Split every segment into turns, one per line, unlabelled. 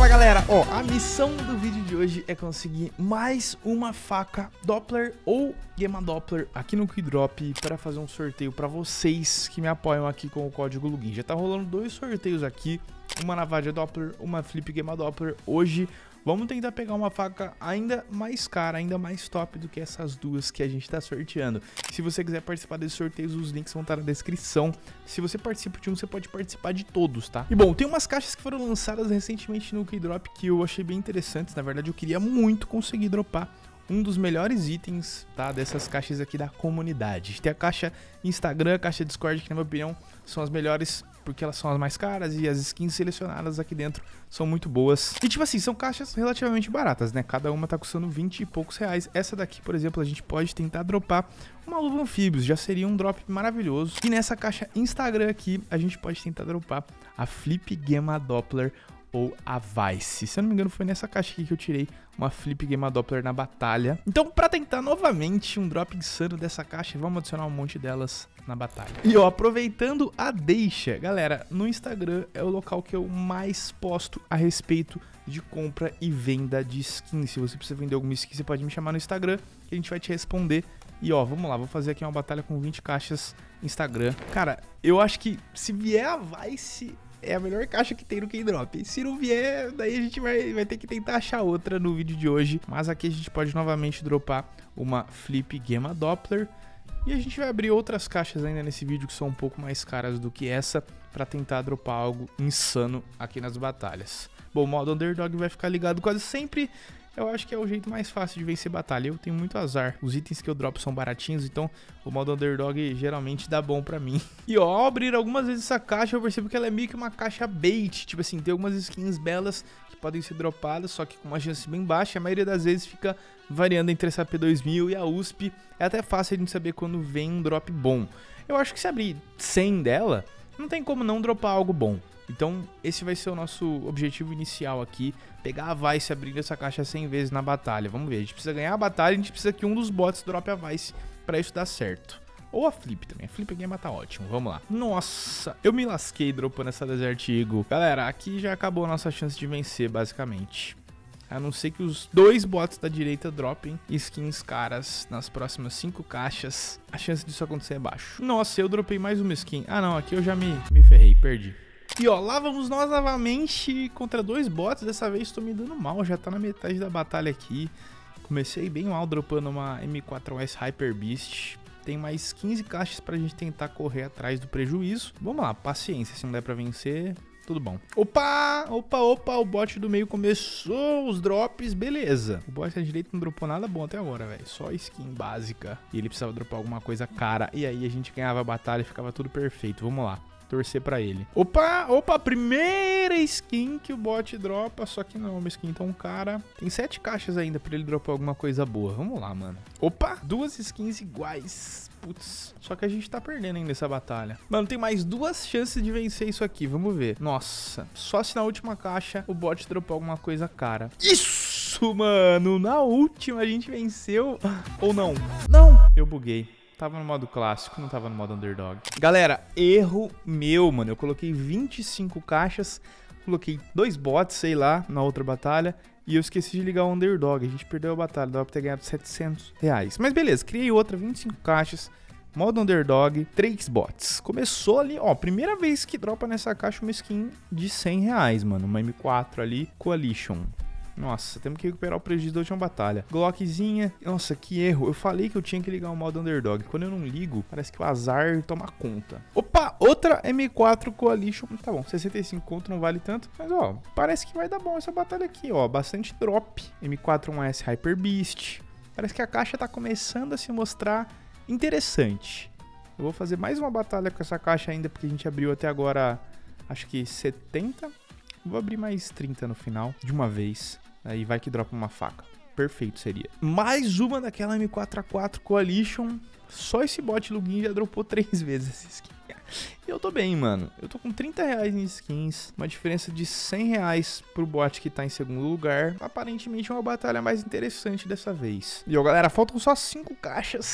Fala galera, ó, a missão do vídeo de hoje é conseguir mais uma faca Doppler ou Gamma Doppler aqui no Keydrop para fazer um sorteio para vocês que me apoiam aqui com o código Lugin. Já tá rolando dois sorteios aqui, uma Navaja Doppler, uma Flip Gamma Doppler. Hoje vamos tentar pegar uma faca ainda mais cara, ainda mais top do que essas duas que a gente tá sorteando. Se você quiser participar desses sorteios, os links vão estar na descrição. Se você participa de um, você pode participar de todos, tá? E bom, tem umas caixas que foram lançadas recentemente no Keydrop que eu achei bem interessantes. Na verdade, eu queria muito conseguir dropar um dos melhores itens, tá, dessas caixas aqui da comunidade. Tem a caixa Instagram, a caixa Discord, que na minha opinião são as melhores porque elas são as mais caras e as skins selecionadas aqui dentro são muito boas. E tipo assim, são caixas relativamente baratas, né? Cada uma tá custando 20 e poucos reais. Essa daqui, por exemplo, a gente pode tentar dropar uma luva anfíbios, já seria um drop maravilhoso. E nessa caixa Instagram aqui, a gente pode tentar dropar a Flip Gamma Doppler ou a Vice. Se eu não me engano, foi nessa caixa aqui que eu tirei uma Flip Gamma Doppler na batalha. Então, pra tentar novamente um drop insano dessa caixa, vamos adicionar um monte delas na batalha. E ó, aproveitando a deixa, galera, no Instagram é o local que eu mais posto a respeito de compra e venda de skin. Se você precisa vender alguma skin, você pode me chamar no Instagram que a gente vai te responder. E ó, vamos lá, vou fazer aqui uma batalha com 20 caixas Instagram. Cara, eu acho que se vier a Vice, é a melhor caixa que tem no Keydrop. Se não vier, daí a gente vai ter que tentar achar outra no vídeo de hoje. Mas aqui a gente pode novamente dropar uma Flip Gamma Doppler. E a gente vai abrir outras caixas ainda nesse vídeo que são um pouco mais caras do que essa, para tentar dropar algo insano aqui nas batalhas. Bom, o modo Underdog vai ficar ligado quase sempre. Eu acho que é o jeito mais fácil de vencer batalha. Eu tenho muito azar. Os itens que eu dropo são baratinhos, então o modo Underdog geralmente dá bom pra mim. E ó, ao abrir algumas vezes essa caixa, eu percebo que ela é meio que uma caixa bait. Tipo assim, tem algumas skins belas que podem ser dropadas, só que com uma chance bem baixa. A maioria das vezes fica variando entre essa P2000 e a USP. É até fácil a gente saber quando vem um drop bom. Eu acho que se abrir 100 dela, não tem como não dropar algo bom. Então esse vai ser o nosso objetivo inicial aqui, pegar a Vice abrindo essa caixa 100 vezes na batalha. Vamos ver, a gente precisa ganhar a batalha, a gente precisa que um dos bots drope a Vice pra isso dar certo. Ou a Flip também, a Flip Gamma tá ótimo, vamos lá. Nossa, eu me lasquei dropando essa Desert Eagle. Galera, aqui já acabou a nossa chance de vencer basicamente. A não ser que os dois bots da direita dropem skins caras nas próximas 5 caixas, a chance disso acontecer é baixa. Nossa, eu dropei mais uma skin. Ah não, aqui eu já me ferrei, perdi. E ó, lá vamos nós novamente contra dois bots. Dessa vez estou me dando mal, já tá na metade da batalha aqui. Comecei bem mal dropando uma M4S Hyper Beast. Tem mais 15 caixas pra gente tentar correr atrás do prejuízo. Vamos lá, paciência, se não der pra vencer, tudo bom. Opa, o bot do meio começou os drops, beleza. O bot da direita não dropou nada bom até agora, velho. Só skin básica. E ele precisava dropar alguma coisa cara. E aí a gente ganhava a batalha e ficava tudo perfeito. Vamos lá. Torcer pra ele. Opa, primeira skin que o bot dropa, só que não é uma skin tão cara. Tem 7 caixas ainda pra ele dropar alguma coisa boa. Vamos lá, mano. Opa, duas skins iguais. Putz, só que a gente tá perdendo ainda essa batalha. Mano, tem mais 2 chances de vencer isso aqui, vamos ver. Nossa, só se na última caixa o bot dropar alguma coisa cara. Isso, mano, na última a gente venceu. Ou não? Não, eu buguei. Tava no modo clássico, não tava no modo Underdog. Galera, erro meu, mano. Eu coloquei 25 caixas, coloquei 2 bots, sei lá, na outra batalha. E eu esqueci de ligar o Underdog. A gente perdeu a batalha, dava pra ter ganhado 700 reais. Mas beleza, criei outra, 25 caixas, modo Underdog, 3 bots. Começou ali, ó, primeira vez que dropa nessa caixa uma skin de 100 reais, mano. Uma M4 ali, Coalition. Nossa, temos que recuperar o prejuízo da última batalha. Glockzinha. Nossa, que erro. Eu falei que eu tinha que ligar o modo Underdog. Quando eu não ligo, parece que o azar toma conta. Opa, outra M4 Coalition. Tá bom, 65 conto não vale tanto. Mas, ó, parece que vai dar bom essa batalha aqui, ó. Bastante drop. M4-1S Hyper Beast. Parece que a caixa tá começando a se mostrar interessante. Eu vou fazer mais uma batalha com essa caixa ainda, porque a gente abriu até agora, acho que 70. Vou abrir mais 30 no final, de uma vez. Aí vai que dropa uma faca. Perfeito seria. Mais uma daquela M4A4 Coalition. Só esse bot Lugin já dropou 3 vezes essa skin. E eu tô bem, mano. Eu tô com 30 reais em skins. Uma diferença de 100 reais pro bot que tá em segundo lugar. Aparentemente é uma batalha mais interessante dessa vez. E ó, galera, faltam só 5 caixas.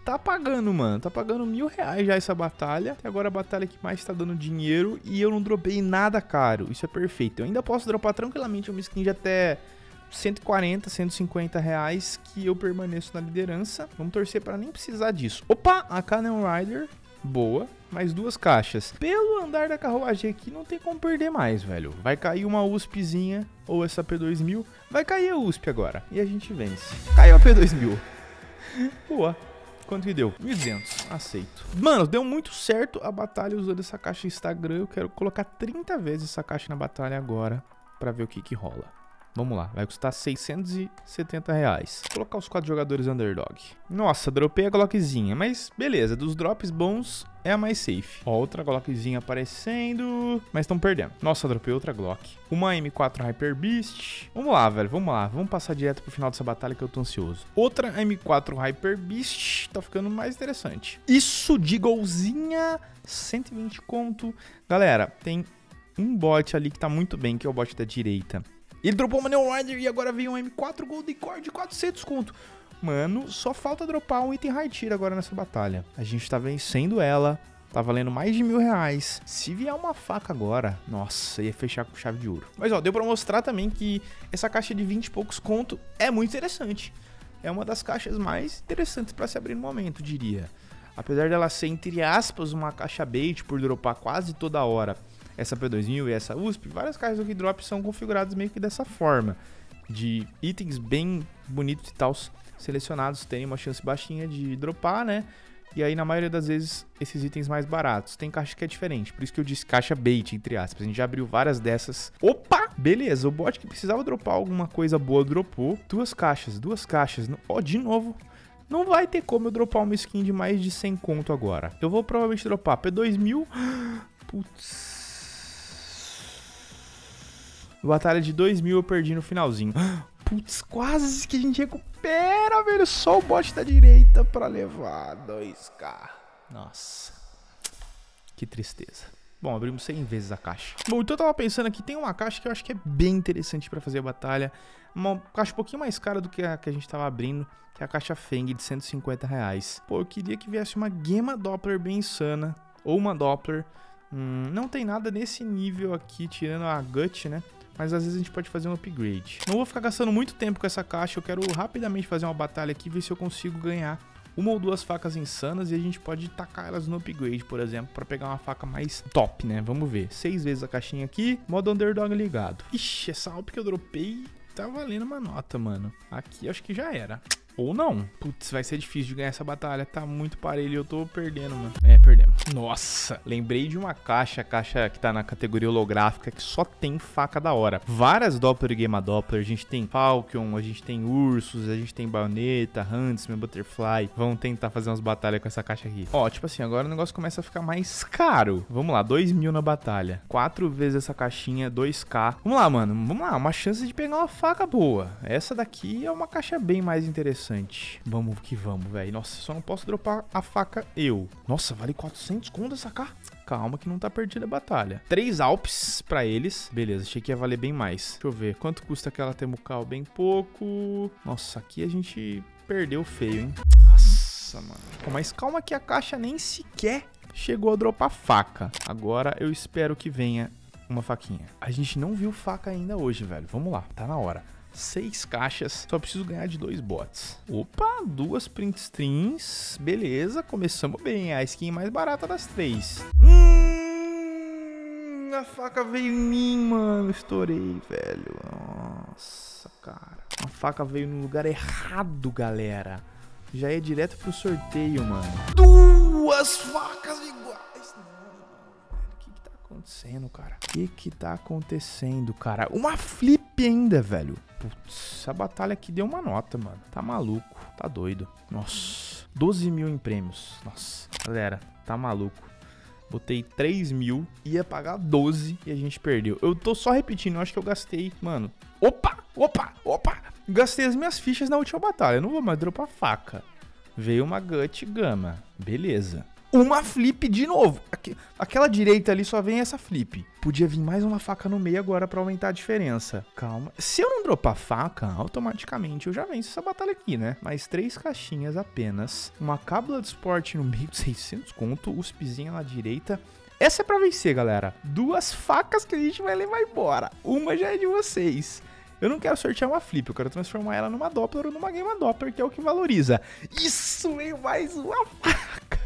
tá pagando, mano. Tá pagando R$1.000 já essa batalha. Até agora a batalha que mais tá dando dinheiro. E eu não dropei nada caro. Isso é perfeito. Eu ainda posso dropar tranquilamente uma skin de até 140, 150 reais, que eu permaneço na liderança. Vamos torcer pra nem precisar disso. Opa, a Kamen Rider. Boa. Mais 2 caixas. Pelo andar da carruagem aqui, não tem como perder mais, velho. Vai cair uma USPzinha, ou essa P2000. Vai cair a USP agora. E a gente vence. Caiu a P2000. Boa. Quanto que deu? 1.200. Aceito. Mano, deu muito certo a batalha usando essa caixa Instagram. Eu quero colocar 30 vezes essa caixa na batalha agora, pra ver o que rola. Vamos lá, vai custar 670 reais. Vou colocar os 4 jogadores underdog. Nossa, dropei a Glockzinha, mas beleza, dos drops bons é a mais safe. Ó, outra Glockzinha aparecendo, mas estão perdendo. Nossa, dropei outra Glock. Uma M4 Hyper Beast. Vamos lá, velho, vamos lá. Vamos passar direto pro final dessa batalha que eu tô ansioso. Outra M4 Hyper Beast, tá ficando mais interessante. Isso de golzinha, 120 conto. Galera, tem um bot ali que tá muito bem, que é o bot da direita. Ele dropou uma Neon Rider e agora veio um M4 Golden Core de 400 conto. Mano, só falta dropar um item high tier agora nessa batalha. A gente tá vencendo ela. Tá valendo mais de R$1.000. Se vier uma faca agora, nossa, ia fechar com chave de ouro. Mas ó, deu pra mostrar também que essa caixa de 20 e poucos conto é muito interessante. É uma das caixas mais interessantes pra se abrir no momento, diria. Apesar dela ser, entre aspas, uma caixa bait por dropar quase toda hora essa P2000 e essa USP, várias caixas do Keydrop são configuradas meio que dessa forma, de itens bem bonitos e tal, selecionados, tem uma chance baixinha de dropar, né? E aí, na maioria das vezes, esses itens mais baratos. Tem caixa que é diferente, por isso que eu disse caixa bait, entre aspas. A gente já abriu várias dessas. Opa! Beleza, o bot que precisava dropar alguma coisa boa, dropou. 2 caixas. Ó, de novo. Não vai ter como eu dropar uma skin de mais de 100 conto agora. Eu vou provavelmente dropar P2000. Putz. Batalha de 2.000 eu perdi no finalzinho. Putz, quase que a gente recupera, velho. Só o bot da direita pra levar 2k. Nossa. Que tristeza. Bom, abrimos 100 vezes a caixa. Bom, então eu tava pensando aqui, tem uma caixa que eu acho que é bem interessante pra fazer a batalha. Uma caixa um pouquinho mais cara do que a que a gente tava abrindo, que é a caixa Feng de 150 reais. Pô, eu queria que viesse uma Gema Doppler bem insana. Ou uma Doppler. Não tem nada nesse nível aqui, tirando a Gut, né? Mas às vezes a gente pode fazer um upgrade. Não vou ficar gastando muito tempo com essa caixa. Eu quero rapidamente fazer uma batalha aqui, ver se eu consigo ganhar 1 ou 2 facas insanas. E a gente pode tacar elas no upgrade, por exemplo, pra pegar uma faca mais top, né? Vamos ver. 6 vezes a caixinha aqui. Modo underdog ligado. Ixi, essa alp que eu dropei tá valendo uma nota, mano. Aqui acho que já era. Ou não. Putz, vai ser difícil de ganhar essa batalha. Tá muito parelho e eu tô perdendo, mano. É, perdemos. Nossa, lembrei de uma caixa. A caixa que tá na categoria holográfica, que só tem faca da hora. Várias Doppler e Gema Doppler. A gente tem Falcon, a gente tem Ursus, a gente tem Baioneta, Huntsman, Butterfly. Vamos tentar fazer umas batalhas com essa caixa aqui. Ó, tipo assim, agora o negócio começa a ficar mais caro. Vamos lá, 2.000 na batalha. 4 vezes essa caixinha, 2k. Vamos lá, mano. Vamos lá, uma chance de pegar uma faca boa. Essa daqui é uma caixa bem mais interessante. Vamos que vamos, velho. Nossa, só não posso dropar a faca eu. Nossa, vale 400 conto essa cá? Calma que não tá perdida a batalha. 3 Alps pra eles. Beleza, achei que ia valer bem mais. Deixa eu ver, quanto custa aquela Temucal? Bem pouco. Nossa, aqui a gente perdeu feio, hein? Nossa, mano. Pô, mas calma que a caixa nem sequer chegou a dropar faca. Agora eu espero que venha uma faquinha. A gente não viu faca ainda hoje, velho. Vamos lá, tá na hora. 6 caixas, só preciso ganhar de 2 bots. Opa, 2 print streams. Beleza, começamos bem. A skin mais barata das 3. A faca veio em mim, mano. Estourei, velho. Nossa, cara. A faca veio no lugar errado, galera. Já ia direto pro sorteio, mano. 2 facas iguais. Não, velho. O que tá acontecendo, cara? O que tá acontecendo, cara? Uma flip ainda, velho. Putz, a batalha aqui deu uma nota, mano. Tá maluco, tá doido. Nossa, 12.000 em prêmios. Nossa, galera, tá maluco. Botei 3.000, ia pagar 12 e a gente perdeu. Eu tô só repetindo, eu acho que eu gastei, mano. Opa. Gastei as minhas fichas na última batalha. Eu não vou mais dropar faca. Veio uma Gut Gama, beleza. uma flip de novo. Aquela direita ali só vem essa flip. Podia vir mais uma faca no meio agora pra aumentar a diferença. Calma. Se eu não dropar faca, automaticamente eu já venço essa batalha aqui, né? Mais 3 caixinhas apenas. Uma cábula de esporte no meio de 600 conto. USPzinha na direita. Essa é pra vencer, galera. 2 facas que a gente vai levar embora. Uma já é de vocês. Eu não quero sortear uma flip, eu quero transformar ela numa Doppler ou numa Game Doppler, que é o que valoriza. Isso, veio mais uma faca.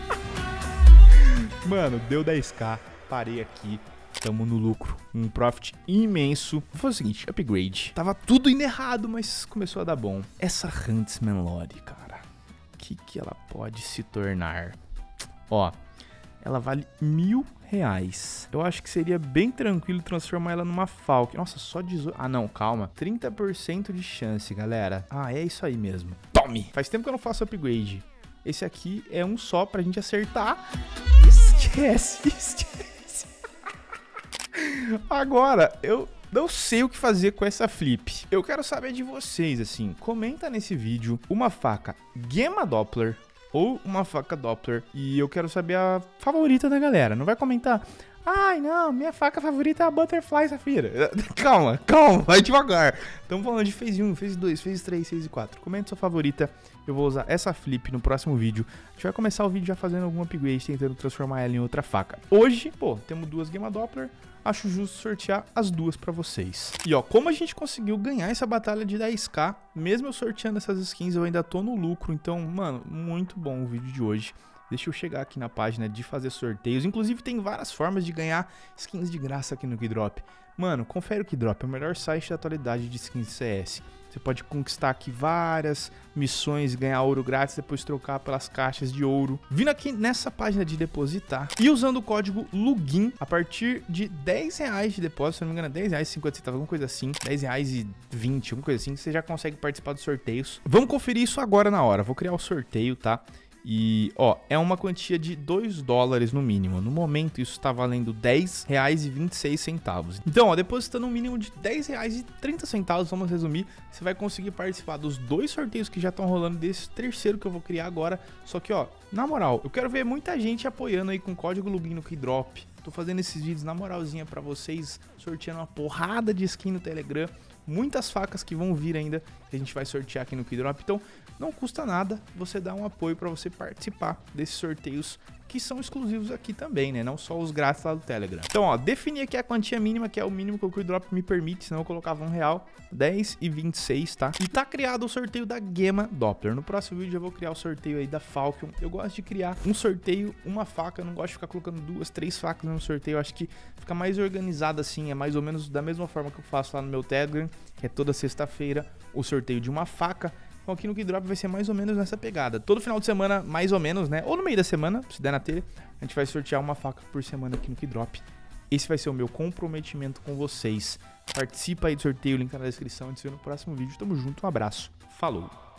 Mano, deu 10k, parei aqui, tamo no lucro, um profit imenso. Vou fazer o seguinte, upgrade. Tava tudo indo errado, mas começou a dar bom. Essa Huntsman Lore, cara, o que ela pode se tornar? Ó, ela vale R$1.000. Eu acho que seria bem tranquilo transformar ela numa Falcon. Nossa, só 18... Ah, não, calma. 30% de chance, galera. Ah, é isso aí mesmo. Tome! Faz tempo que eu não faço upgrade. Esse aqui é um só pra gente acertar. Esquece. Agora, eu não sei o que fazer com essa flip. Eu quero saber de vocês, assim. Comenta nesse vídeo uma faca Gamma Doppler ou uma faca Doppler. E eu quero saber a favorita da galera. Não vai comentar: ai, não, minha faca favorita é a Butterfly Safira. Calma, vai devagar. Estamos falando de phase 1, phase 2, phase 3, phase 4. Comenta sua favorita. Eu vou usar essa flip no próximo vídeo. A gente vai começar o vídeo já fazendo algum upgrade, tentando transformar ela em outra faca. Hoje, pô, temos 2 Gamma Doppler. Acho justo sortear as 2 pra vocês. E ó, como a gente conseguiu ganhar essa batalha de 10k, mesmo eu sorteando essas skins, eu ainda tô no lucro. Então, mano, muito bom o vídeo de hoje. Deixa eu chegar aqui na página de fazer sorteios. Inclusive, tem várias formas de ganhar skins de graça aqui no Keydrop. Mano, confere o Keydrop, é o melhor site da atualidade de skins de CS. Você pode conquistar aqui várias missões, ganhar ouro grátis, depois trocar pelas caixas de ouro. Vindo aqui nessa página de depositar e usando o código LUGIN, a partir de R$10 de depósito, se não me engano é R$10,50, alguma coisa assim, R$10,20, alguma coisa assim, você já consegue participar dos sorteios. Vamos conferir isso agora na hora, vou criar o sorteio, tá? E, ó, é uma quantia de $2 no mínimo. No momento, isso tá valendo R$10,26. Então, ó, depositando um mínimo de R$10,30, vamos resumir, você vai conseguir participar dos 2 sorteios que já estão rolando, desse terceiro que eu vou criar agora. Só que, ó, na moral, eu quero ver muita gente apoiando aí com o código LUGIN no Keydrop. Tô fazendo esses vídeos na moralzinha pra vocês, sorteando uma porrada de skin no Telegram. Muitas facas que vão vir ainda, que a gente vai sortear aqui no Keydrop. Então, não custa nada você dar um apoio para você participar desses sorteios que são exclusivos aqui também, né? Não só os grátis lá do Telegram. Então, ó, defini aqui a quantia mínima, que é o mínimo que o Keydrop me permite, senão eu colocava R$1, R$10,26, tá? E tá criado o sorteio da Gamma Doppler. No próximo vídeo eu vou criar o sorteio aí da Falcon. Eu gosto de criar um sorteio, uma faca, eu não gosto de ficar colocando 2, 3 facas no sorteio. Eu acho que fica mais organizado assim, é mais ou menos da mesma forma que eu faço lá no meu Telegram, que é toda sexta-feira o sorteio de uma faca. Então aqui no Keydrop vai ser mais ou menos nessa pegada. Todo final de semana, mais ou menos, né? Ou no meio da semana, se der na telha, a gente vai sortear uma faca por semana aqui no Keydrop. Esse vai ser o meu comprometimento com vocês. Participa aí do sorteio, link tá na descrição. A gente se vê no próximo vídeo. Tamo junto, um abraço. Falou!